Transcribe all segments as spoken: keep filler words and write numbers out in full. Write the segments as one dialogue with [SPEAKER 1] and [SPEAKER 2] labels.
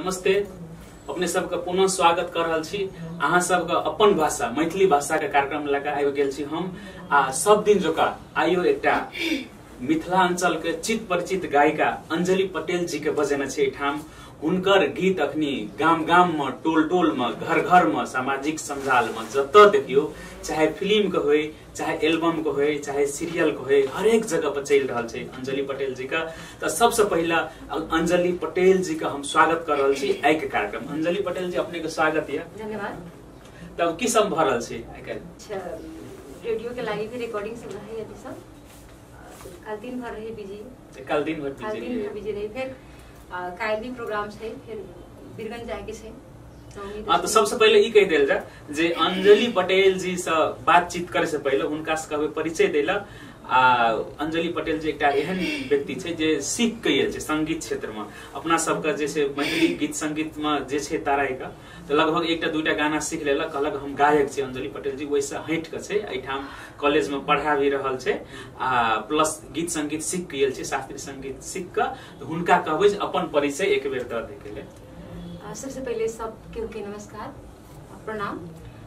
[SPEAKER 1] नमस्ते, अपने सबका पुनः स्वागत कर रहल छी। अहाँ सबका अपन भाषा मैथिली भाषा के कार्यक्रम लगा आबि गेल छी हम। आ सब दिन जोका आइयो एकटा मिथिलांचल के चित परिचित गायिका अंजलि पटेल जी के बजेना छे ठाम। उनकर गीत अखनी गाम गाम में, टोल टोल में, घर घर में, सामाजिक संजाल में जत देखियो, चाहे फिल्म के होय, चाहे एल्बम के होय, चाहे सीरियल के होय, हर एक जगह पर चल रहा है अंजलि पटेल जी का। तो सबसे पहला अंजलि पटेल जी का हम स्वागत कर रहा छी आई के कार्यक्रम। अंजलि पटेल जी अपने के स्वागत है,
[SPEAKER 2] धन्यवाद।
[SPEAKER 1] तब की सब भ रहल छै आई काल्हि?
[SPEAKER 2] अच्छा, रेडियो के लाइव भी रिकॉर्डिंग सब रही है सब। कल दिन भर रही बिजी,
[SPEAKER 1] कल दिन भर
[SPEAKER 2] कल दिन भर बिजी रही। फिर काल भी प्रोग्राम छै, फिर बिरगन जाए के छै।
[SPEAKER 1] हाँ, तो सबसे पहले ई कह देल जा जे अंजलि पटेल जी से बातचीत करे से पहले उनका से कहबे परिचय देला। आ अंजलि पटेल जी एकटा एहन व्यक्ति छै जे सीख के आयल छै संगीत क्षेत्र में। अपना सबका जैसे मैथिली गीत संगीत में जे छै ताराई का, तो लगभग एकटा दूटा गाना सीख लेलक, कहलक हम गायक छी। अंजलि पटेल जी वैसे हट के छै, एठाम कॉलेज में पढ़ा भी रहल छै आ प्लस गीत संगीत सीख के आयल छै, शास्त्रीय संगीत सीख के। तो हुनका कहबै अपन परिचय एक बेर द दे के लिए।
[SPEAKER 2] सबसे पहले सब के नमस्कार, प्रणाम।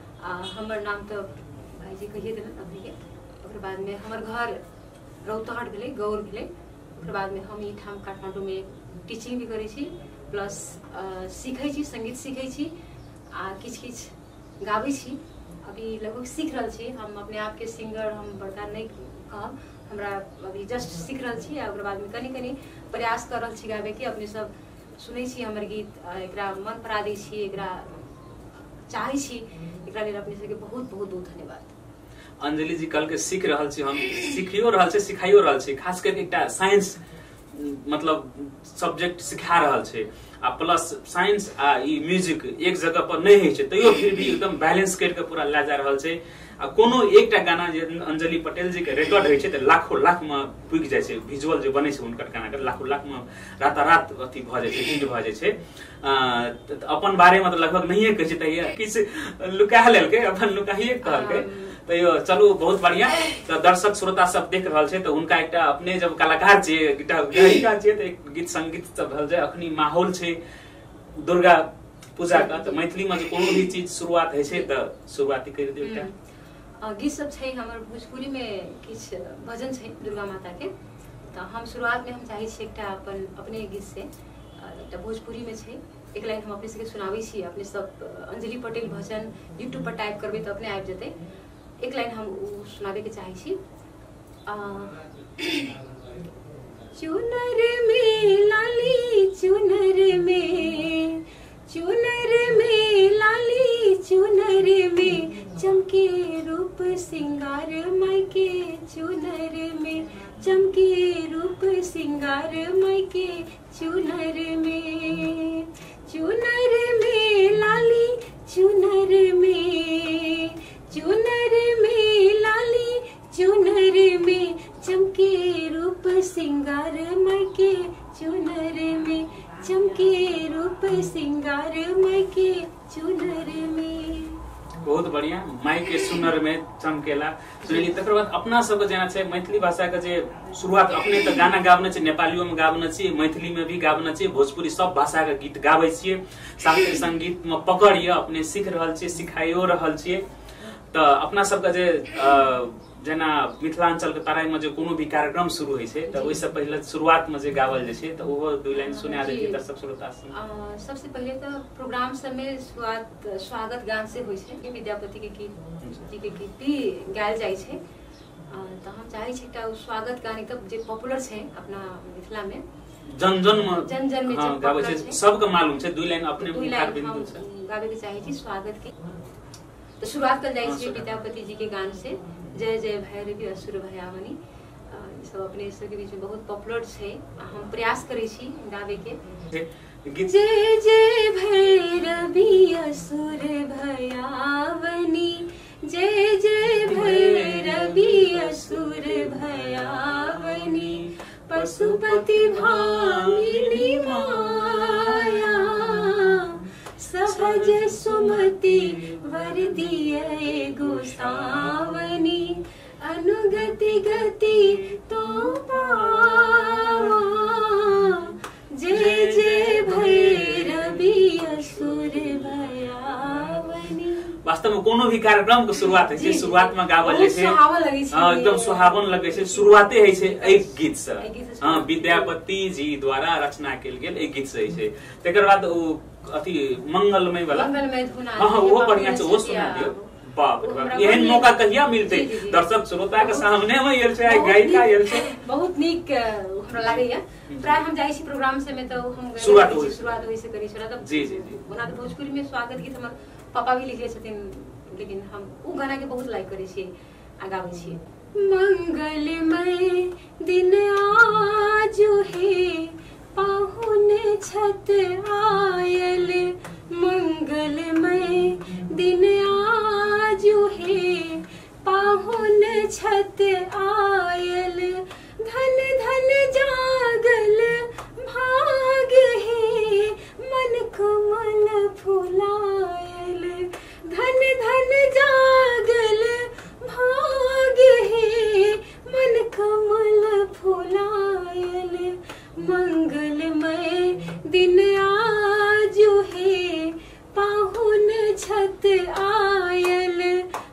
[SPEAKER 2] हमर नाम तो भाई जी कहिए देलन अभी के। ओकर बाद में हमर घर रौतहट भेले, गौर भेले। ओकर बाद में हम ई ठाम काठमांडू में टीचिंग भी करै छी, प्लस सीखै छी, संगीत सीखै छी आ किछ किछ गाबै छी। अभी लगभग सीख रहल छी। हम अपने आप के सिंगर हम बड़का नहीं कहब, हमरा अभी जस्ट सीख रहल छी। ओकर बाद में कनी कनी प्रयास कर रहल छी गाबै के। अपने सब सुनै छी हमर गीत, एकरा मन परा दै छी, एकरा चाहै छी, एकरा लेल अपने सबके बहुत बहुत बहुत धन्यवाद।
[SPEAKER 1] अंजलि जी कल के सीख रहल छी, हम सीखियो रहल छी, सिखाइयो रहल छी। खास करके एकटा साइंस मतलब सब्जेक्ट सिखा रहल छै आ प्लस साइंस आ ई म्यूजिक एक जगह पर नहीं है छै, तैयो फिर भी एकदम बैलेंस करके पूरा ला जा रहल छै। आ कोनो एकटा गाना जे अंजलि पटेल जी के रिकॉर्ड होइ छै त लाखों लाख में पुगि जाय छै। विजुअल जे बनै छै हुनकर गाना के लाखों लाख में रातारात अथी भ जाय छै, हिट भ जाय छै। अपन बारे में तो लगभग नहीं कहे छै, तैया किछ लुका लेलकै, अपन लुकाइए कहलकै। तो चलू बहुत बढ़िया। तो दर्शक श्रोता सब देख रहल छै, तो उनका एकटा अपने जब कलाकार छियै, एकटा गायिका छियै, तो एक गीत संगीत सब भल जाय। अखनी माहौल छै दुर्गा पूजा का, तो मैथिली में कोनो भी चीज शुरुआत है छै तो शुरुआती कर दियौ। एकटा
[SPEAKER 2] गीत सब छै हमर भोजपुरी में, किछ भजन छै दुर्गा माता के। तो हम शुरुआत में हम चाहे छी एकटा अपन अपने गीत से, एकटा भोजपुरी में छै, एक लाइन हम अपने सबके सुनाबै छी। अपने सब अंजलि पटेल भजन यूट्यूब पर टाइप करबै तो अपने आबि जेतै। एक लाइन हम सुनाबे के चाहे छी। चुनर में लाली चुनर में, चुनर में लाली चुनर में, चमके रूप सिंगार मायके चुनर में, चमके रूप सिंगार मायके चुनर में, चुनर में लाली चुनर में, चुनर में लाली चुनर में, चमके रूप सिंगार मायके चुनर में, चमके रूप सिंगार मायके चुनर में।
[SPEAKER 1] बहुत बढ़िया। माई के सुनर में चमकेला सुनेली। तकर बाद अपना सब जेना छै मैथिली भाषा के जे शुरुआत, अपने तो गाना गाबने छै, नेपालियो में गाबने छी, मैथिली में भी गाबने छी, भोजपुरी सब भाषा के गीत गाबै छियै। शास्त्रीय संगीत में पकड़ ये, अपने सीख रहल छियै, सिखाइयो रहल छियै। तो अपना सबके जे जेना मिथिलांचल के तराई में जो कोनो भी कार्यक्रम शुरू होइ छै, तो ओइसे पहले शुरुआत में जे गावल जे छै, तो ओहो दू लाइन सुना देलिए दर्शक श्रोता सब।
[SPEAKER 2] सबसे पहले तो प्रोग्राम सब में शुरुआत स्वागत गान से होइ छै, विद्यापति के गीत जी के गीत भी गायल जाय छै। तो हम चाहे छी एकटा स्वागत गान एकदम जे पॉपुलर छै अपना मिथिला में,
[SPEAKER 1] जन जन में
[SPEAKER 2] जन जन में
[SPEAKER 1] हां गाबै छै, सबके मालूम छै। दू लाइन अपने मुखार बिंदु से
[SPEAKER 2] गाबै के चाहे छी स्वागत के। तो शुरुआत कर जाय छी विद्यापति जी के गान से, जय जय भैरवी असुर भयावनी। सब अपने सबके बीच में बहुत पॉपुलर छै, हम प्रयास करै छी गाबै के। जय जय भैरवी असुर भयावनी, जय जय भैरवी असुर भयावनी, पशुपति भामिनी माया, सहज सुमति वर दिए गोसावनी, अनुगति गति तो पावा, जय जय भैरवी
[SPEAKER 1] वास्तव में कोनो भी कार्यक्रम के शुरुआत है छै शुरुआत में गावल जाय छै हां एकदम सुहावन लगे छै शुरुआते है छै एक गीत से हां विद्यापति जी द्वारा रचना कैल गेल एक गीत से छै तकर बाद ओ अथी मंगलमय वाला
[SPEAKER 2] मंगलमय धुन
[SPEAKER 1] हां वो बढ़िया छै वो सुना दियो बाप रे बाप एहन मौका कहिया मिलते दर्शक श्रोता के सामने में यल छै गायिका यल छै
[SPEAKER 2] बहुत नीक हमरा लागैया प्राय हम जाइ छी प्रोग्राम से में तो हम
[SPEAKER 1] शुरुआत होई
[SPEAKER 2] शुरुआत होई से करी छला तब जी जी जी ओना तो भोजपुरी में स्वागत गीत हमर पापा भी लिखले छथिन लेकिन हम उ गाना के बहुत लाइक करै छी आ गाबै छी मंगलमय दिन आज हे पाहुन छत आयल मंगलमय दिन आज हे पाहुन छत आयल धन धन जागल भाग हे मन कमल फुलायल धन धन जागल भाग हे मन कमल फुलायल मंगलमय दिन आज हे पाहुन छत आयल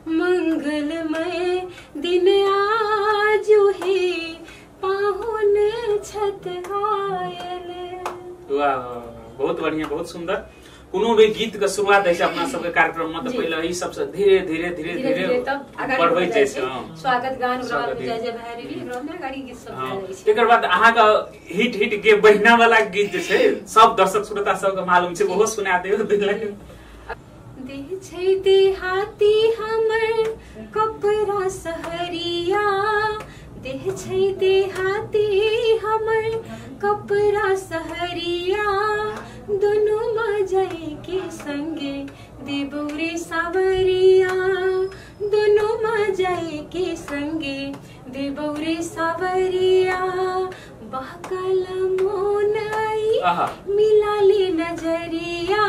[SPEAKER 2] मंगलमय दिन आज हे पाहुन छत आयल।
[SPEAKER 1] वाह बहुत बढ़िया बहुत सुंदर कोनो भी गीत के शुरुआत है अपना सबके कार्यक्रम में तो पहले ही सबसे धीरे धीरे धीरे धीरे बढ़बै जाय छै
[SPEAKER 2] स्वागत गान ओकरा जय जय भैरवी ओकरा में गाड़ी गीत सब जाय छै
[SPEAKER 1] तकर बाद अहाँ का हिट हिट के बहिना वाला गीत जे छै सब दर्शक श्रोता सब के मालूम छै ओहो सुना दियौ
[SPEAKER 2] देह छै देहाती हमर कपड़ा सहरिया देह छै देहाती हमर कपड़ा सहरिया दोनों मजाई के संगे देबौरे सावरिया दोनों मजाई के संगे देबौरे सावरिया बहकल मोन आई मिलाली नजरिया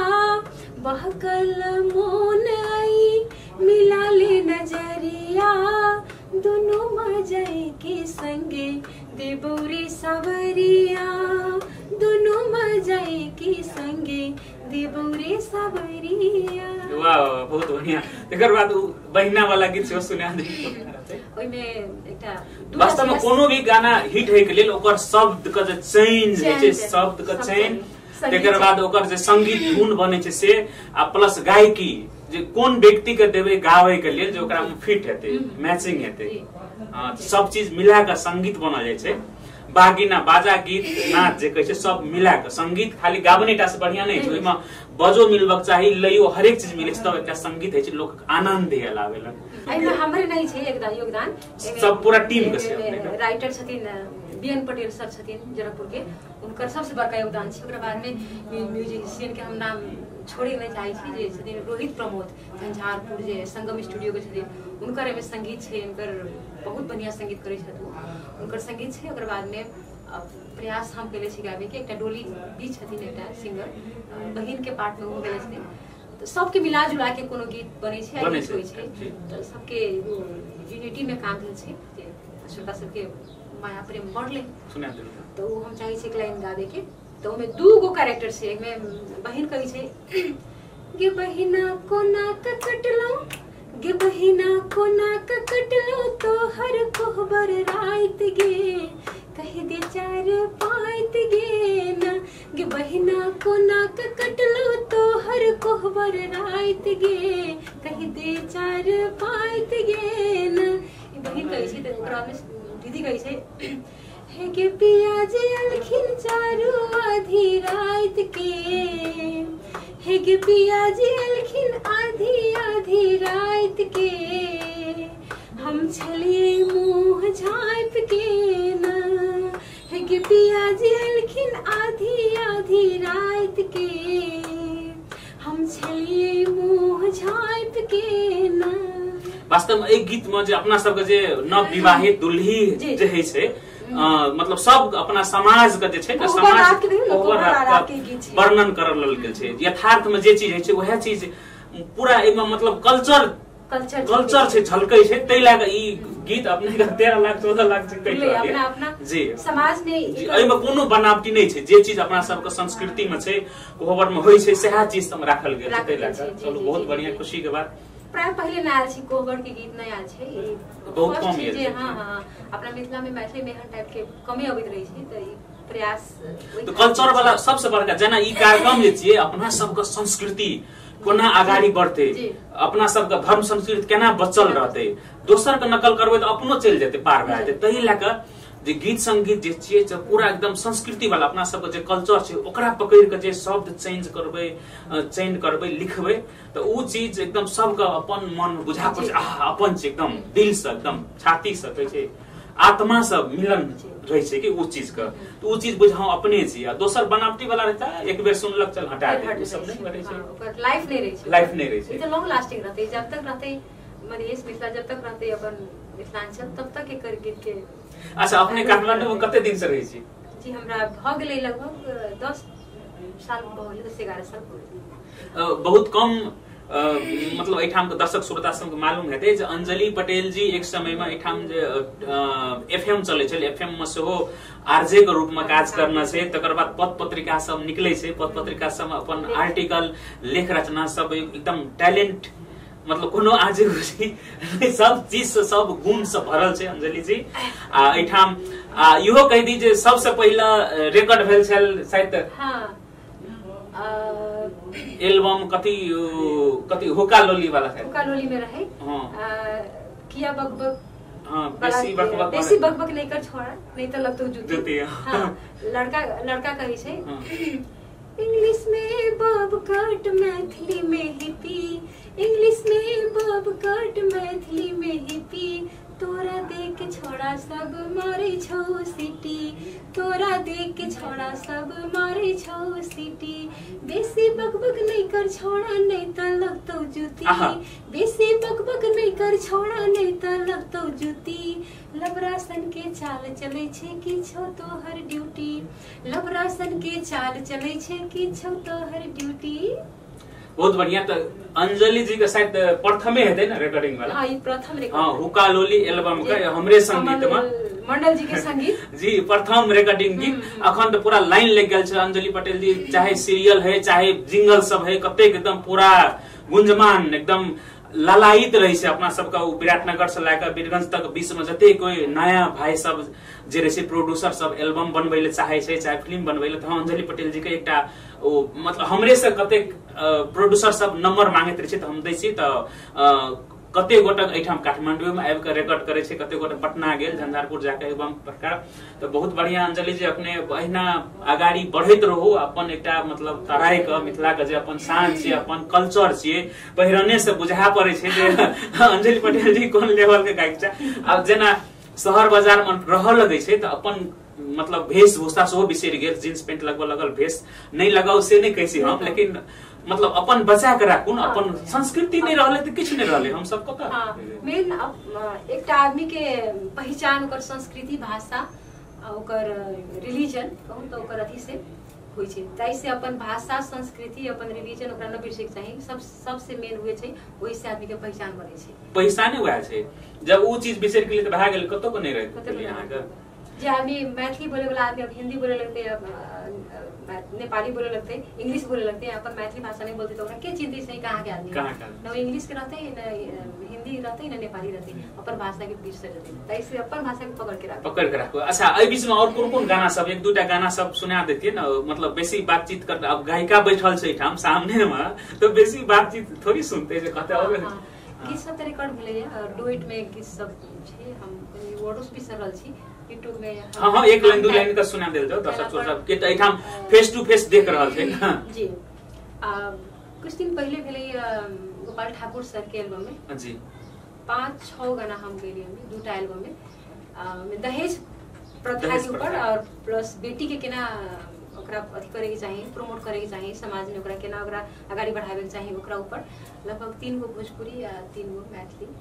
[SPEAKER 2] बहकल मोन आई मिलाली नजरिया दोनों मजाई के संगे देबौरे सावरिया दोनों मजाई के संगे देबौरे सावरिया।
[SPEAKER 1] वाह बहुत बढ़िया तकर बाद बहिना वाला गीत सेहो सुना दी
[SPEAKER 2] ओइ में एकटा
[SPEAKER 1] वास्तव में कोनो भी गाना हिट होय के लेल ओकर शब्द के जे चेंज जे छै शब्द के चेंज तकर बाद ओकर जे संगीत धुन बने छै से आ प्लस गायकी जे कोन व्यक्ति के देबे गावे के लेल जे ओकरा में फिट हेते मैचिंग हेते सब चीज मिला के संगीत बनल जाय छै बागिना बाजा गीत नाच जे कहै छै सब मिला के संगीत खाली गाबनेटा से बढ़िया नहीं छै ओइमा बजो मिलबक चाही लइयो हर एक चीज मिले छै तब एकटा संगीत है छै लोक आनंद दिया लावेला
[SPEAKER 2] एमे हमरे नहीं छै एकदम योगदान
[SPEAKER 1] सब पूरा टीम के छै
[SPEAKER 2] राइटर छथिन बीएन पटेल सर छथिन जनकपुर के उनकर सबसे बड़का योगदान छै ओकरा बाद में म्यूजिशियन के हम नाम छोड़े नहीं चाहे छी जे छथिन रोहित प्रमोद झंझारपुर जे संगम स्टूडियो के छथिन उनकर एमे संगीत छै उनकर बहुत बढ़िया संगीत करै छथिन उनकर संगीत छै ओकर बाद में प्रयास हम केले छी गावे के एकटा डोली भी छथिन एकटा सिंगर बहिन के पार्ट में हो गेले छथिन तो सबके मिला जुला के कोनो गीत बनै छै आ गीत होय छै तो सबके यूनिटी में काम भेल छै जे श्रोता सबके माया प्रेम बढ़ले
[SPEAKER 1] सुना दे
[SPEAKER 2] तो हम चाहे छी एक लाइन गावे के तो में दू गो कैरेक्टर छै एक में बहिन कहै छै गे बहिना कोना क कटलो गे बहिना कोना क कटलो तो हर कोहबर रात गे कह दे चार पाइत गे ना गे बहिना कोना क कटलो तो हर कोहबर रात गे कह दे चार पाइत गे ना बहिन कहै छै त ओकरा में दीदी कहै छै हे गे पिया जे अलखिन चारू आधी रात के हे गे पिया जे अलखिन आधी आधी रात के हम छलिए मुंह झाँप के ना हे गे पिया जे अलखिन आधी आधी रात के हम छलिए मुंह झाँप के ना।
[SPEAKER 1] वास्तव में एक गीत में जे अपना सबके जे नव विवाहित दुल्ही जे है छै मतलब सब अपना समाज के जे छै ने समाज वर्णन करल गेल छै यथार्थ में जे चीज है छै वह चीज पूरा एमे मतलब कल्चर
[SPEAKER 2] कल्चर
[SPEAKER 1] कल्चर छै झलकै छै तै लाग ई गीत अपने के तेरह लाख चौदह लाख छै कहि
[SPEAKER 2] अपना अपना
[SPEAKER 1] जी
[SPEAKER 2] समाज ने
[SPEAKER 1] एमे कोनो बनावटी नहीं छै जे चीज अपना सबके संस्कृति में छै कोहबर में होय छै सेहा चीज सब राखल गेल छै तै लाग चलो बहुत बढ़िया खुशी के बात
[SPEAKER 2] प्राय पहले ना आयल छी कोहबर के गीत नहीं आयल छै ई
[SPEAKER 1] बहुत कम
[SPEAKER 2] चीज
[SPEAKER 1] है
[SPEAKER 2] हां हां अपना मिथिला में मैथिली में एहन टाइप के कमे अबैत रही छै त ई प्रयास
[SPEAKER 1] तो कल्चर वाला सबसे बड़का जना ई कार्यक्रम जे छियै अपना सबके संस्कृति कोना आगाड़ी बढ़ते अपना सबके धर्म संस्कृति केना बचल रहते दोसर के नकल करबै त अपनो चल जेते पार भए जेते तही लेके जे गीत संगीत जे छियै से पूरा एकदम संस्कृति वाला अपना सबके जे कल्चर छै ओकरा पकड़ के जे शब्द चेंज करबै चेंज करबै लिखबै त उ चीज एकदम सबके अपन मन बुझा पड़ै आ अपन छै एकदम दिल से एकदम छाती से कहै छै आत्मा से मिलन रहे छै कि उ चीज के तो उ चीज बुझाओ अपने छी आ दोसर बनावटी वाला रहता एक बेर सुनलक चल हटा दे उ सब नहीं करे छै
[SPEAKER 2] ओकर लाइफ नहीं रहे छै
[SPEAKER 1] लाइफ नहीं रहे छै
[SPEAKER 2] ई त लॉन्ग लास्टिंग रहते जब तक रहते मधेश मिथिला जब तक रहते अपन मिथिलांचल तब तक एकर गीत के।
[SPEAKER 1] अच्छा अपने काठमांडू में कते दिन से रहे छी?
[SPEAKER 2] जी हमरा भ गेलै लगभग दस साल भ गेलै दस ग्यारह साल भ गेलै।
[SPEAKER 1] बहुत कम आ, मतलब एठाम के दर्शक श्रोता सबके मालूम हेतै जे अंजलि पटेल जी एक समय में एठाम जे एफएम चलै छल एफएम में सेहो आरजे के रूप में काज करना छै तकर बाद पत्र पत्रिका सब निकलै छै पत्र पत्रिका सब अपन आर्टिकल लेख रचना सब एकदम टैलेंट मतलब कोनो आजे सब चीज से सब गुण से भरल छै अंजलि जी आ एठाम आ इहो कहि दी जे सबसे पहिला रेकॉर्ड भेल छल शायद
[SPEAKER 2] हां
[SPEAKER 1] एल्बम कथी कथी हुक्का लोली वाला है
[SPEAKER 2] हुक्का लोली में रहे
[SPEAKER 1] हां
[SPEAKER 2] किया बकबक
[SPEAKER 1] हां बेसी बकबक
[SPEAKER 2] बेसी बकबक नहीं कर छोड़ा नहीं तो लगतो जूती
[SPEAKER 1] जूती
[SPEAKER 2] हां लड़का लड़का कही छै इंग्लिश में बब कट मैथिली में हिपी इंग्लिश में बब कट मैथिली में हिपी तोरा देख के छोड़ा सब मारे छौ सिटी तोरा देख के छोड़ा सब मारे छौ सिटी बेसी बकबक नहीं कर छोड़ा नहीं त लगतो जूती बेसी बकबक नहीं कर छोड़ा नहीं त लगतो जूती लबरासन के चाल चले छे कि छौ तोहर ड्यूटी लबरासन के चाल चले छे कि छौ तोहर ड्यूटी।
[SPEAKER 1] बहुत बढ़िया तो अंजलि जी के शायद प्रथमे हेतै ना रिकॉर्डिंग वाला
[SPEAKER 2] हां ई प्रथम रिकॉर्डिंग
[SPEAKER 1] हां हुक्का लोली एल्बम के हमरे संगीत में
[SPEAKER 2] मंडल जी के संगीत
[SPEAKER 1] जी प्रथम रिकॉर्डिंग गीत अखन तो पूरा लाइन लग गेल छै अंजलि पटेल जी चाहे सीरियल है चाहे जिंगल सब है कते एकदम पूरा गुंजमान एकदम ललायित रही छै अपना सबका विराटनगर से लेकर बीरगंज तक बीच में जते कोई नया भाई सब जे रहे प्रोड्यूसर सब एल्बम बनबै ले चाहे छै चाहे फिल्म बनबै ले त अंजलि पटेल जी के एकटा ओ मतलब हमरे से कते प्रोड्यूसर सब नंबर मांगैत रहे छै त हम दै छी त कते गोटक एठाम काठमांडू में आबि के रिकॉर्ड करे छै कते गोटे पटना गेल झंझारपुर जाके एल्बम प्रकार तो बहुत बढ़िया अंजलि जी अपने अहिना आगाड़ी बढ़ैत रहू अपन एकटा मतलब तराई के मिथिला के जे अपन शान छै अपन कल्चर छै पहिरने से बुझा पड़े छै जे अंजलि पटेल जी कोन लेवल के गायक छै अब जेना शहर बाजार में रह लगे छै त अपन मतलब वेशभूषा सेहो बिसरि गेल जींस पैंट लगभग लगल भेष नहीं लगाओ से नहीं कैसी हम लेकिन मतलब अपन बचा के राखू ना अपन संस्कृति नहीं रहले त किछ नहीं रहले हम सब पता
[SPEAKER 2] हां मेन एकटा आदमी के पहचान ओकर संस्कृति भाषा ओकर रिलीजन कहूं तो ओकर अथी से होय छै ताई से अपन भाषा संस्कृति अपन रिलीजन ओकरा न बिसरे के चाहिए सब सबसे मेन हुए छै ओहि से आदमी के पहचान बने छै
[SPEAKER 1] पहचाने हुआ छै जब वो चीज बिसर के लिए त भए गेल कतो को नहीं रहे यहां का
[SPEAKER 2] जे आदमी मैथिली बोले वाला आदमी अब हिंदी बोले लगते अब नेपाली बोले लगते इंग्लिश बोले लगते हैं अपन मैथिली भाषा नहीं बोलते तो ओकरा के चिंतित नहीं कहां के आदमी न इंग्लिश के रहते न हिंदी रहते न नेपाली रहते अपन भाषा के बीच से रहते ताई से अपन भाषा के पकड़ के रखो
[SPEAKER 1] पकड़ के रखो। अच्छा ए बीच में और कोन कोन गाना सब एक दूटा गाना सब सुना देतिए ना मतलब बेसी बातचीत कर अब गायिका बैठल छै ठाम सामने में तो बेसी बातचीत थोड़ी सुनते जे कहते और
[SPEAKER 2] गीत सब रिकॉर्ड भेलै डुएट में गीत सब छै हम वर्ड्स भी सरल छी यूट्यूब में
[SPEAKER 1] हां हां एक लाइन दो लाइन का सुना देल दो दर्शक सब के त एठाम फेस टू फेस देख रहल छै
[SPEAKER 2] जी आ कुछ दिन पहले भेलै गोपाल ठाकुर सर के एल्बम में
[SPEAKER 1] जी
[SPEAKER 2] पांच छह गाना हम गेलिए हम दूटा एल्बम में दहेज प्रथा के ऊपर और प्लस बेटी के केना ओकरा अथी करे के चाहिए प्रमोट करे के चाहिए समाज में ओकरा केना ओकरा आगाड़ी बढ़ावे के चाहिए ओकरा ऊपर लगभग तीन गो भोजपुरी आ तीन गो मैथिली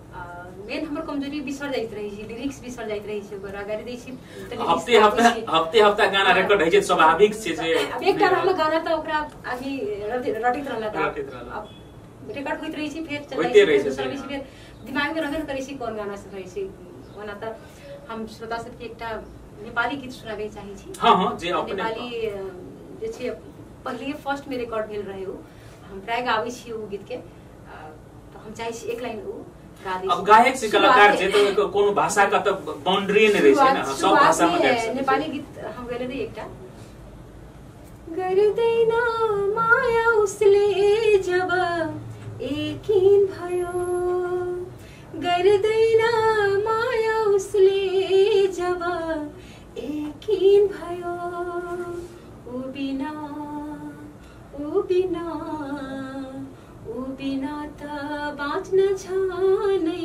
[SPEAKER 2] मेन हमर कमजोरी बिसर जाइत रही छै लिरिक्स बिसर जाइत रही छै ओकर आगाड़ी दै छी
[SPEAKER 1] हफ्ते हफ्ते हफ्ते हफ्ते गाना रिकॉर्ड होइ छै स्वाभाविक छै जे
[SPEAKER 2] एकटा रहल गाना त ओकरा आदमी रटित रहला त रिकॉर्ड होइत रही छै फेर चलै छै दूसरा भी फेर दिमाग में रहबे करै छै कोन गाना से रहै छै ओना त हम श्रोता सबके एकटा नेपाली गीत सुनाबे चाहै छी।
[SPEAKER 1] हां हां जे अपने
[SPEAKER 2] नेपाली जे छै पहिले फर्स्ट में रिकॉर्ड भेल रहे हो हम प्राय गाबै छी ओ गीत के तो हम चाहे छी एक लाइन उ गा दी।
[SPEAKER 1] अब गायक से कलाकार जे तो कोनो भाषा का तो बाउंड्री नहीं रही है ना, सब भाषा में गा सकते।
[SPEAKER 2] नेपाली गीत हम गले रही एकटा गर्दैना माया उसले जब एकिन भयो, गर्दैना माया उसले जब एकिन भयो, उ बिना उ बिना उ बिना त बाँच्न झनै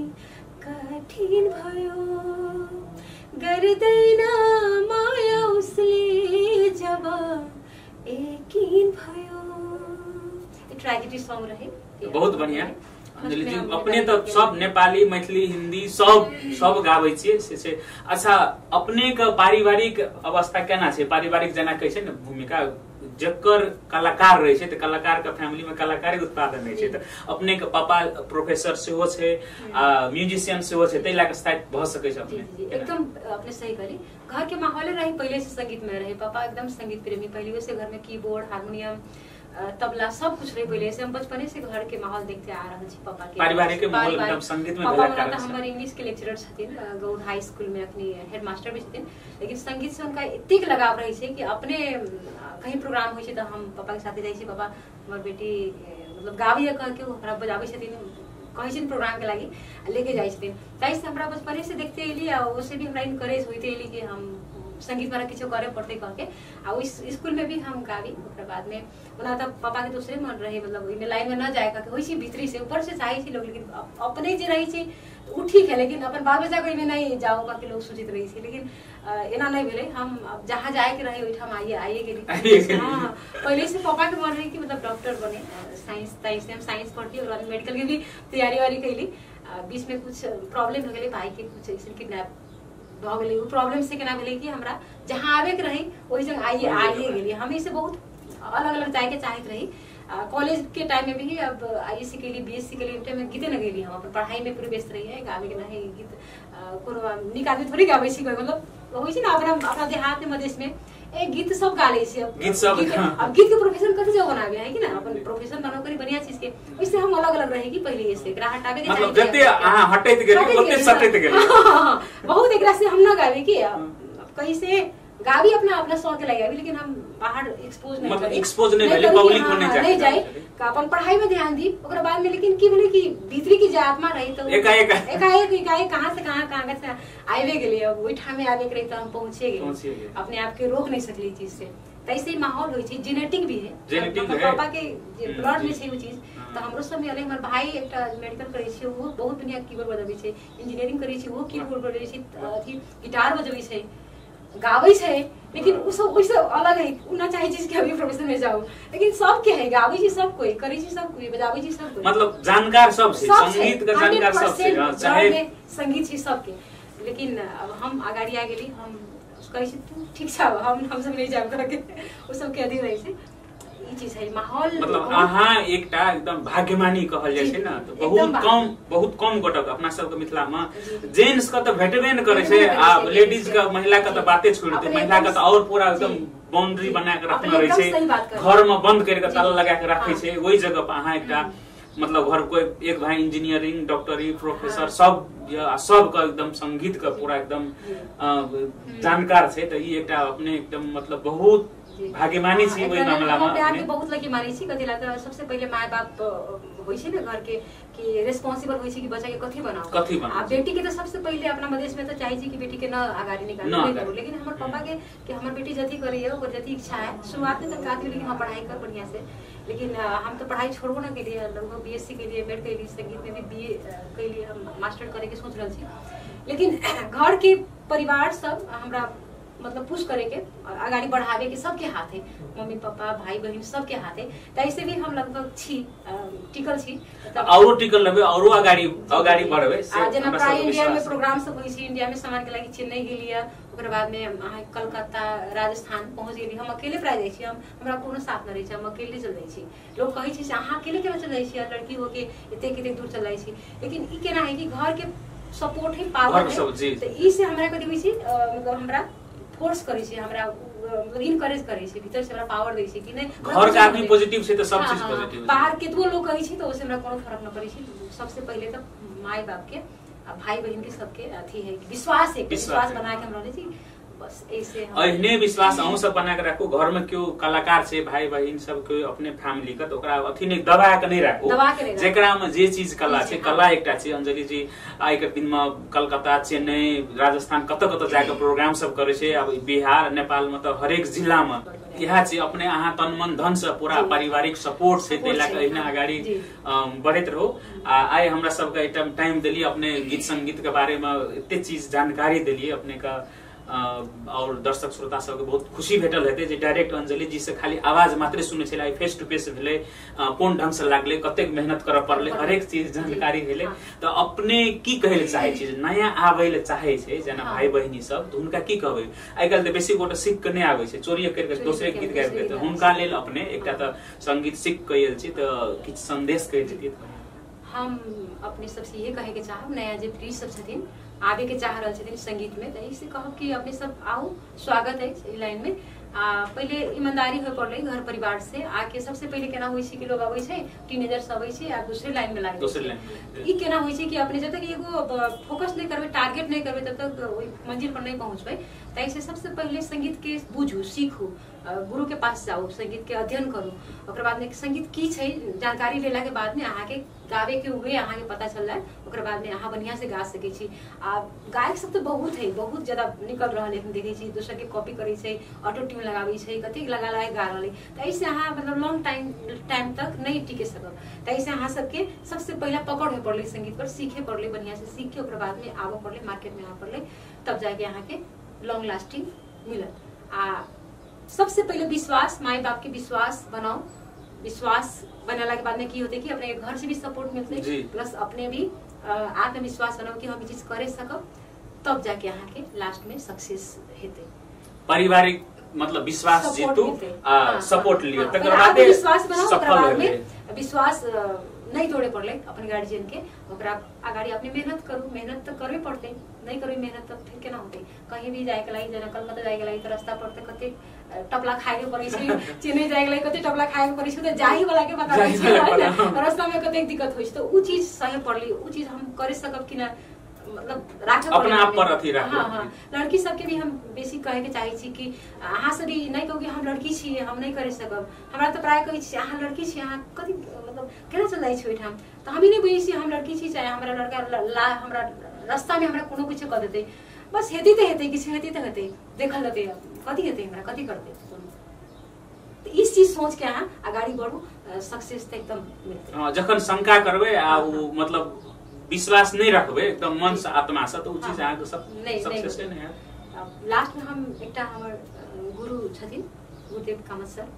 [SPEAKER 2] कठिन भयो, गर्दैन माया उसले जब एकिन भयो। ट्रेजेडी सॉन्ग रहे,
[SPEAKER 1] बहुत बढ़िया। अंजलि जी अपने तो सब नेपाली मैथिली हिंदी सब सब गाबै छियै से से। अच्छा अपने के पारिवारिक अवस्था केना छै? पारिवारिक जना कहै छै ने भूमिका जकर कलाकार रहे छै त कलाकार के फैमिली में कलाकारी उत्पादन नहीं छै, त अपने के पापा प्रोफेसर सेहो छै आ म्यूजिशियन सेहो छै, तै लाग शायद भ सकै छै अपने।
[SPEAKER 2] एकदम अपने सही करी। घर के माहौल रही पहले से संगीत में रहे, पापा एकदम संगीत प्रेमी, पहले से घर में कीबोर्ड हारमोनियम तबला सब कुछ रही पहले से। हम बचपने से घर के माहौल देखते आ रहे छी। पापा के
[SPEAKER 1] पारिवारिक के माहौल एकदम संगीत में
[SPEAKER 2] पापा मतलब हमर इंग्लिश के लेक्चरर छथिन, गौड़ हाई स्कूल में अपनी हेडमास्टर भी छथिन, लेकिन संगीत से उनका इतनी लगाव रही छै कि अपने कहीं प्रोग्राम होइ छै त हम पापा के साथे जाइ छी। पापा हमर बेटी मतलब गाबिया कह के हमरा बजाबै छथिन, कहै छथिन प्रोग्राम के लागि लेके जाइ छथिन। ताहि से हमरा बचपने से देखते एली आ ओसे भी हमरा इनकरेज होइते एली कि हम संगीत में किछो करे पड़ते कह के। आ उस स्कूल में भी हम गाबी। ओकर बाद में ओना त पापा के दूसरे मन रहे, मतलब ओइ में लाइन में न जाए कह के होइ छी, भीतरी से ऊपर से चाहे छी लोग, लेकिन अपने जे रही छी उ ठीक है, लेकिन अपन बाल बच्चा को में नहीं जाओ कह के लोग सोचित रही छी। लेकिन एना नहीं भेले, हम जहाँ जाए के रहे ओइठाम आइए आइए गेली। हां पहले से पापा के मन रही कि मतलब डॉक्टर बने, साइंस ताई से हम साइंस पढ़ती और मेडिकल के भी तैयारी वारी कैली। बीच में कुछ प्रॉब्लम हो गेले, भाई के कुछ ऐसे किडनैप भ गेले। उ प्रॉब्लम से केना भेले कि हमरा जहाँ आवे के रही ओइ जगह आइए आइए गेली। हम इसे बहुत अलग अलग जाए के चाहत रही। कॉलेज के टाइम में भी अब आईएससी के लिए बीएससी के लिए टाइम में गीते न गेली। हम अपन पढ़ाई में पूरे व्यस्त रही है, गावे के नहीं गीत कोनो निक आदमी थोड़ी गावे छी, मतलब होइ छै ना अपना अपना देहात में मधेश में ए गीत सब गा ले छी।
[SPEAKER 1] गीत सब
[SPEAKER 2] अब गीत के प्रोफेशन कथि जो बनावे है कि ना, अपन प्रोफेशन बनाओ करी बढ़िया चीज के। वैसे हम अलग अलग रहेगी पहले से एकरा हटावे के
[SPEAKER 1] मतलब जते अहां हटैत गेली ओते सटैत गेली।
[SPEAKER 2] बहुत एकरा से हम ना गावे की कहीं से गावी अपना अपना शौक लगे अभी, लेकिन हम बाहर एक्सपोज नहीं
[SPEAKER 1] मतलब एक्सपोज नहीं भेले, पब्लिक को नहीं
[SPEAKER 2] नहीं जाए का अपन पढ़ाई में ध्यान दी। ओकर बाद में लेकिन की भेले कि भीतरी की जे आत्मा रही तो
[SPEAKER 1] एकाएक
[SPEAKER 2] एकाएक एकाएक कहां से कहां कहां से आइवे गेली। अब ओइ ठाम में आवे के रही तो हम पहुंचे गेली, अपने आप के रोक नहीं सकली चीज से। तैसे ही माहौल होई छै, जेनेटिक भी है,
[SPEAKER 1] जेनेटिक है,
[SPEAKER 2] पापा के जे ब्लड में छै वो चीज। तो हमरो सब में अलग हमर भाई एकटा मेडिकल करे छै, वो बहुत बढ़िया कीबोर्ड बजाबै छै, इंजीनियरिंग करे छै, वो कीबोर्ड बजाबै छै, अथी गिटार बजाबै छै, गावे छै। लेकिन उ सब ओइसे अलग है, उना चाहे चीज के अभी प्रोफेशन में जाओ, लेकिन सब के है गावे छी सब कोई, करे छी सब कोई, बजावे छी सब कोई,
[SPEAKER 1] मतलब जानकार सब छै, संगीत का जानकार सब छै,
[SPEAKER 2] चाहे संगीत छी सब के। लेकिन अब हम आगाड़ी आ गेली, हम कहै छी तू ठीक छ, हम हम सब नहीं जाब करके उ सब के अधीन रही छै। ई चीज है माहौल,
[SPEAKER 1] मतलब अहाँ एकटा एकदम भाग्यमानी कहल जाय छै ना। तो बहुत कम बहुत कम गोटक अपना सब के मिथिला में जेंट्स का तो भेटबे न करे छै, आ लेडीज का महिला का तो बातें छोड़ दे, महिला का तो और पूरा एकदम बाउंड्री बना के रखने रहे छै, घर में बंद करके ताला लगा के रखे छै। वही जगह पर अहाँ एकटा मतलब घर को एक भाई इंजीनियरिंग डॉक्टरी प्रोफेसर सब या सब का एकदम संगीत का पूरा एकदम जानकार छै। तो ई एकटा अपने एकदम मतलब बहुत भाग्यमानी छी ओइ मामला में।
[SPEAKER 2] अपने आके बहुत लकी मानी छी। कथि ला त सबसे पहिले माय बाप होई छै ने घर के कि रिस्पांसिबल होई छै कि बच्चा के कथि बनाओ
[SPEAKER 1] कथि बनाओ।
[SPEAKER 2] आ बेटी के तो सबसे पहिले अपना मधेश में तो चाहे छी कि बेटी के न आगाड़ी निकालो, लेकिन हमर पापा के कि हमर बेटी जति करैए ओकर जति इच्छा है। शुरुआत में तो कहती लेकिन हम पढ़ाई कर बढ़िया से, लेकिन हम तो पढ़ाई छोड़बो ना के लिए, लगभग बीएससी के लिए मेड कैली, संगीत में भी बीए के लिए हम मास्टर करे के सोच रहल छी। लेकिन घर के परिवार सब हमरा मतलब पुश करे के आगाड़ी बढ़ावे के सबके हाथ है, मम्मी पापा भाई बहन सबके हाथ है। तैसे भी हम लगभग छी टिकल छी,
[SPEAKER 1] औरो टिकल लेबे, औरो आगाड़ी आगाड़ी बढ़बे।
[SPEAKER 2] आ जेना प्राय इंडिया में प्रोग्राम सब होई छै, इंडिया में सामान के लागि चेन्नई गेलिए, ओकर बाद में अहाँ कलकत्ता राजस्थान पहुंच गेली। हम अकेले प्राय जाइ छी, हम हमरा कोनो साथ न रहै छै, हम अकेले चल जाइ छी। लोग कहै छै अहाँ अकेले केना चल जाइ छी, लड़की हो के एते एते दूर चल जाइ छी, लेकिन ई केना है कि घर के सपोर्ट है, पावर है। तो ई से हमरा कथि होई छै मतलब हमरा फोर्स करै छै, हमरा मतलब इनकरेज करै छै, भीतर से हमरा पावर दै छै कि नै
[SPEAKER 1] घर का आदमी पॉजिटिव छै त सब चीज पॉजिटिव छै।
[SPEAKER 2] बाहर केतबो लोग कहै छै त ओसे हमरा कोनो फर्क न पड़ै छै। सबसे पहिले त माय बाप के भाई बहन के सबके अथी है विश्वास है, विश्वास बना के हम रहले छी बस ऐसे हम
[SPEAKER 1] अहिने विश्वास अहूँ सब बना के राखू। घर में क्यों कलाकार छै भाई बहन सब के अपने फैमिली के ओकरा अथी नै दबा के नै राखू, जेकरा में जे चीज कला छै, कला एकटा छै। अंजलि जी आइ के दिन में कलकत्ता, चेन्नई, राजस्थान कत कत जाके प्रोग्राम सब करे छै। अब बिहार नेपाल में त हरेक जिला में यह छै। अपने अहाँ तन मन धन से पूरा पारिवारिक सपोर्ट से देला के अहिना अगाडि बढ़ैत रहू। आ आइ हमरा सबके एकटा टाइम देलिए, अपने गीत संगीत के बारे में एते चीज जानकारी देलिए अपने का, और दर्शक श्रोता सबके बहुत खुशी भेटल हेतै जे डायरेक्ट अंजलि जी से खाली आवाज मात्रे सुनै छलै, आइ फेस टू फेस भेलै, कोन ढंग से लागलै, कतेक मेहनत करऽ पड़लै, हरेक चीज जानकारी भेलै। त अपने की कहै ले चाहै छी नया आबै ले चाहै छै जेना भाई बहिनी सब, त हुनका की कहबै? आइ काल्हि त बेसी गोटे सीख के नै आबै छै, चोरी करके दोसरे गीत गाबि के, त हुनका लेल अपने एकटा त संगीत सीख के आयल छी त किछ संदेश कहि देतियै।
[SPEAKER 2] हम अपने सबसे ये कहे के चाहब नया जे प्लीज सब छथिन आगे के चाह रहल छथिन संगीत में, त इससे कहब कि अपने सब आउ, स्वागत है इस लाइन में। आ पहले ईमानदारी हो पड़ले घर परिवार से आके। सबसे पहले केना होई छै कि लोग आबै छै, टीनेजर्स आबै छै आ दूसरे लाइन में लागे
[SPEAKER 1] दूसरे लाइन
[SPEAKER 2] ई केना होई छै कि अपने जब तक एगो फोकस नहीं करबे, टारगेट नहीं करबे, तब तक ओई मंजिल पर नहीं पहुंचबे। तैसे सबसे पहले संगीत के बुझू, सीखू, गुरु के पास जाओ, संगीत के अध्ययन करू। ओकर बाद में संगीत की छै जानकारी लेला के बाद में अहाँ के गावे के हुए अहाँ के पता चल जाए, ओकर बाद में अहाँ बढ़िया से गा सकै छी। आ गायक सब तो बहुत है, बहुत ज्यादा निकल रहल है, हम देखे छी दोसर के कॉपी करे छै, ऑटो ट्यून लगाबै छै, कतेक लगा लगा गा रहल है। त ऐसे अहाँ मतलब लॉन्ग टाइम टाइम तक नहीं टिके सकब। त ऐसे अहाँ सबके सबसे पहला पकड़ हो पड़ले संगीत पर, सीखे पड़ले, बढ़िया से सीख के ओकर बाद में आबो पड़ले, मार्केट में आ पड़ले, तब जाके अहाँ के लॉन्ग लास्टिंग मिलत। आ सबसे पहले विश्वास, माई बाप के विश्वास बनाओ। विश्वास बनाला के बाद में की होते कि अपने घर से भी सपोर्ट मिलते, प्लस अपने भी आत्मविश्वास बनाओ कि हम ये चीज करे सकब, तब जाके अहाँ के लास्ट में सक्सेस हेते।
[SPEAKER 1] पारिवारिक मतलब विश्वास जीतू, सपोर्ट लियो,
[SPEAKER 2] तकर बाद विश्वास बनाओ, ओकर बाद में विश्वास नहीं तोड़े पड़ले अपन गार्जियन के। ओकरा अगाड़ी अपने मेहनत करू, मेहनत तो करबे पड़ते, नहीं करबे मेहनत तब फिर केना होते। कहीं भी जाए के लागि, जना कलकत्ता जाए के लागि त रास्ता पर त कते टपला खाए के पड़ै छै, चेन्नई जाए के लागि कते टपला खाए के पड़ै छै, त जाही वाला के पता नहीं छै रास्ता में कते दिक्कत होय छै। त उ चीज सहे पड़ली, उ चीज हम करे सकब कि ना, मतलब राखब
[SPEAKER 1] अपना आप पर अथी राखब।
[SPEAKER 2] हां हां लड़की सबके भी हम बेसी कहे के चाहे छी कि अहाँ सब भी नहीं कहू कि हम लड़की छी हम नहीं करे सकब। हमरा त प्राय कहै छी अहाँ लड़की छी, अहाँ कथि मतलब केना चल जाय छै ओइठाम, त हम ही नहीं बुझै छी हम लड़की छी, चाहे हमरा लड़का ला हमरा रास्ता में हमरा कोनो कुछ क देतै, बस हेती त हेतै, किछ हेती त हेतै, देखल हेतै, कथि हेतै, हमरा कथि करतै। त इस चीज सोच के अहाँ अगाडि बढ़ू, सक्सेस त एकदम मिलतै।
[SPEAKER 1] हां जखन शंका करबै आ उ मतलब विश्वास नहीं रखबे एकदम मन से आत्मा से, तो उ चीज अहाँ के सब सक्सेस नहीं है।
[SPEAKER 2] लास्ट में हम एकटा हमर गुरु छथिन गुरुदेव कामत सर,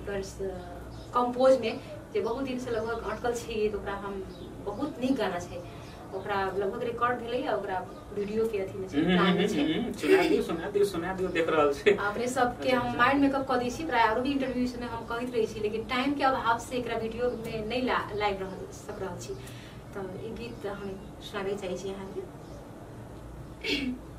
[SPEAKER 2] कंपोज में जे बहुत दिन से लगभग अटकल छै गीत, ओकरा हम बहुत नीक गाना छै, ओकरा लगभग रिकॉर्ड भेलै, ओकरा वीडियो के अथी में छै, प्लान में छै।
[SPEAKER 1] सुना दियो सुना दियो सुना दियो, देख रहल छै
[SPEAKER 2] अपने सब के हम माइंड मेकअप क दै छी, प्राय आरो भी इंटरव्यू में हम कहैत रही छी, लेकिन टाइम के अभाव से एकरा वीडियो में नहीं लाइव रह सक रहल छी। तो ये गीत हम सुनाबे चाहे छी यहाँ के।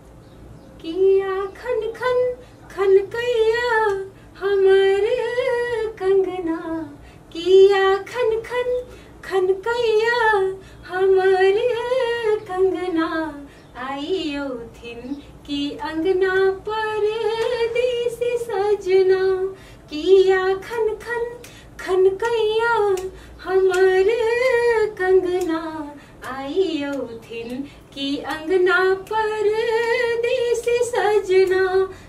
[SPEAKER 2] किया खन खन खन कैया हमारे कंगना, किया खन खन खन कैया हमारे कंगना, आइयो थिन की अंगना पर देसी सजना, किया खन खन खन कैया हमारे कंगना, आइयो थिन की अंगना पर देसी सजना,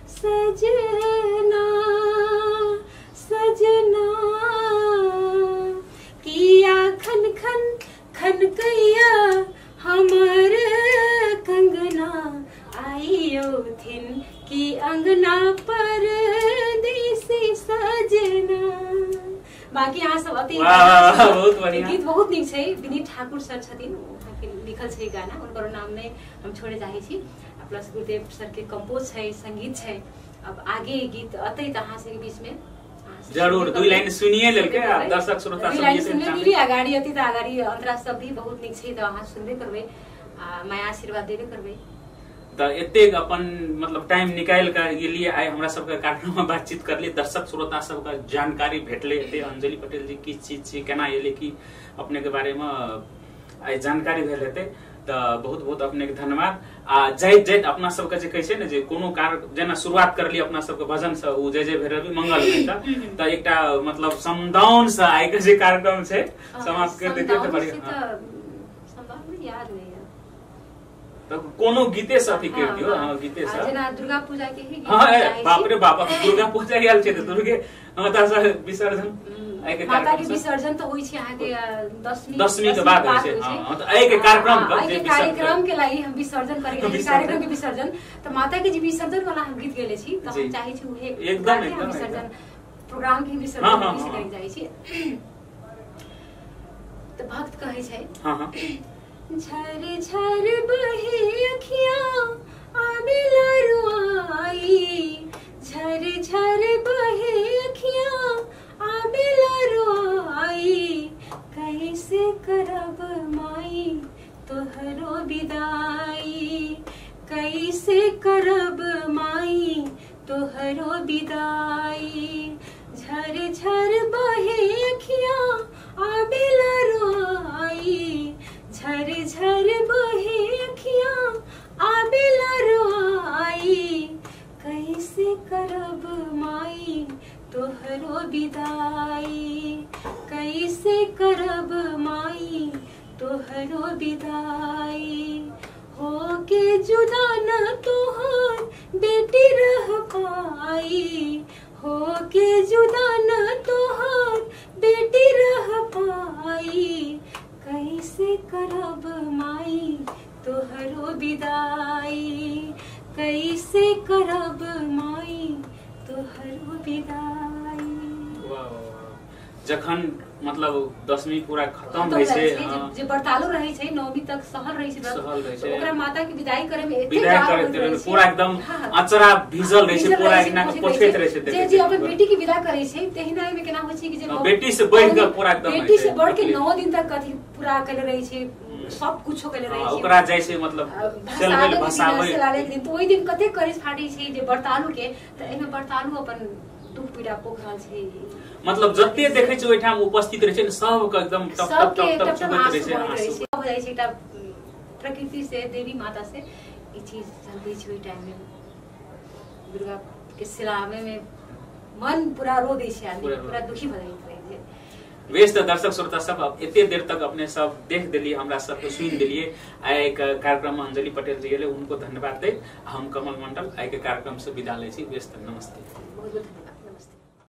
[SPEAKER 2] सजना सजना, किया खन खन खन कैया हमारे कंगना, आइयो थिन की अंगना पर देसी सजना। बाकी यहाँ सब अति
[SPEAKER 1] बहुत बढ़िया
[SPEAKER 2] गीत बहुत नीक छै। विनीत ठाकुर सर छथिन, वहाँ के लिखल छै गाना, उनकर नाम ने हम छोड़े चाहे छी, प्लस गुरुदेव सर के कंपोज छै, संगीत छै। अब आगे गीत अतै त अहाँ से बीच में
[SPEAKER 1] जरूर दुई लाइन सुनिए लेके दर्शक श्रोता सब
[SPEAKER 2] लाइन सुनबे दिली, अगाडि अति त अगाडि अंतरा सब भी बहुत नीक छै, त अहाँ सुनबे करबै, आ माया आशीर्वाद देबे करबै।
[SPEAKER 1] तो एतेक अपन मतलब टाइम निकाल के ये लिए आए हमरा सबके कार्यक्रम में बातचीत करलिए, दर्शक श्रोता सबके जानकारी भेटले एते अंजलि पटेल जी की चीज छी केना एले कि अपने के बारे में आइ जानकारी भेल हेते। तो बहुत बहुत अपने के धन्यवाद। आ जाइत जाइत अपना सबके जे कहै छै ने जे कोनो कार्य जेना शुरुआत करली अपना सबके भजन से उ जय जय भैरवी मंगल में त त एकटा मतलब समदाउन से आइ के जे कार्यक्रम छै समाप्त कर देते त बढ़िया।
[SPEAKER 2] समदाउन में याद नहीं है
[SPEAKER 1] तो कोनो गीते से अथी कर दियो। हां गीते से
[SPEAKER 2] जेना दुर्गा पूजा के ही
[SPEAKER 1] हां बाप रे बाप दुर्गा पूजा आयल छै त दुर्गे माता से विसर्जन
[SPEAKER 2] माता के विसर्जन तो होई छै अहाँ के दसवीं
[SPEAKER 1] दसवीं के बाद होई छै। हां तो एई के कार्यक्रम के
[SPEAKER 2] जे कार्यक्रम के लागि हम विसर्जन करे के कार्यक्रम के विसर्जन तो माता के जे विसर्जन वाला हम गीत गेले छी त हम चाहे छी उहे
[SPEAKER 1] एकदम एकदम
[SPEAKER 2] विसर्जन प्रोग्राम के विसर्जन किसी करे जाय छी। तो भक्त कहै छै
[SPEAKER 1] हां हां
[SPEAKER 2] झर झर बहे अखियां आबे लरुआई, झर झर बहे अखियां आबे लरुआई, कैसे करब माई तोहरो विदाई, कैसे करब माई तोहरो विदाई, झर झर बहे अखियां आबे लरुआई, झर झर बहे अखियां आबे लरुआई, कैसे करब माई तोहरो विदाई, कैसे करब माई तोहरो विदाई, हो के जुदा न तोहर बेटी रह पाई, हो के जुदा न तोहर बेटी रह पाई, कैसे करब माई तोहरो विदाई, कैसे करब माई तोहरो विदाई।
[SPEAKER 1] जखन मतलब दसवीं पूरा खत्म भइ छै
[SPEAKER 2] जे बरतालो रहै छै नौवीं तक सहल रहै छै
[SPEAKER 1] सहल रहै छै
[SPEAKER 2] ओकरा माता के विदाई करे में एते
[SPEAKER 1] विदाई करे पूरा एकदम अचरा भिजल रहै छै पूरा एकना के पोछैत रहै छै।
[SPEAKER 2] जे जे अपन बेटी के विदा करे छै तेहिना में केना होय छै कि जे
[SPEAKER 1] बेटी से बढ़ के पूरा एकदम
[SPEAKER 2] बेटी से बढ़ के नौ दिन तक कथि पूरा कले रहै छै सब कुछ कले रहै छै
[SPEAKER 1] ओकरा जाय छै मतलब सेलवेल भसाबै
[SPEAKER 2] सेलाले दिन तो ओइ दिन कते करे फाटै छै जे बरतालू के त एमे बरतालू अपन दुख पीड़ा पोखल छै।
[SPEAKER 1] मतलब जत्ते देखै छै ओइ ठाम उपस्थित रहै छै सब के एकदम टप टप टप टप चुबैत रहै छै आंसू
[SPEAKER 2] हो जाय छै। एकटा प्रकृति से देवी माता से ई चीज जल्दी छै ओइ टाइम में दुर्गा के सिलावे में मन पूरा रो दै छै आदमी पूरा दुखी भ जाइत रहै छै।
[SPEAKER 1] वेश त दर्शक श्रोता सब एते देर तक अपने सब देख देलिए हमरा सब के सुन देलिए। आइ एक कार्यक्रम में अंजलि पटेल जी गेले उनको धन्यवाद दे हम कमल मंडल आइ के कार्यक्रम से विदा ले छी। वेश त नमस्ते बहुत बहुत धन्यवाद।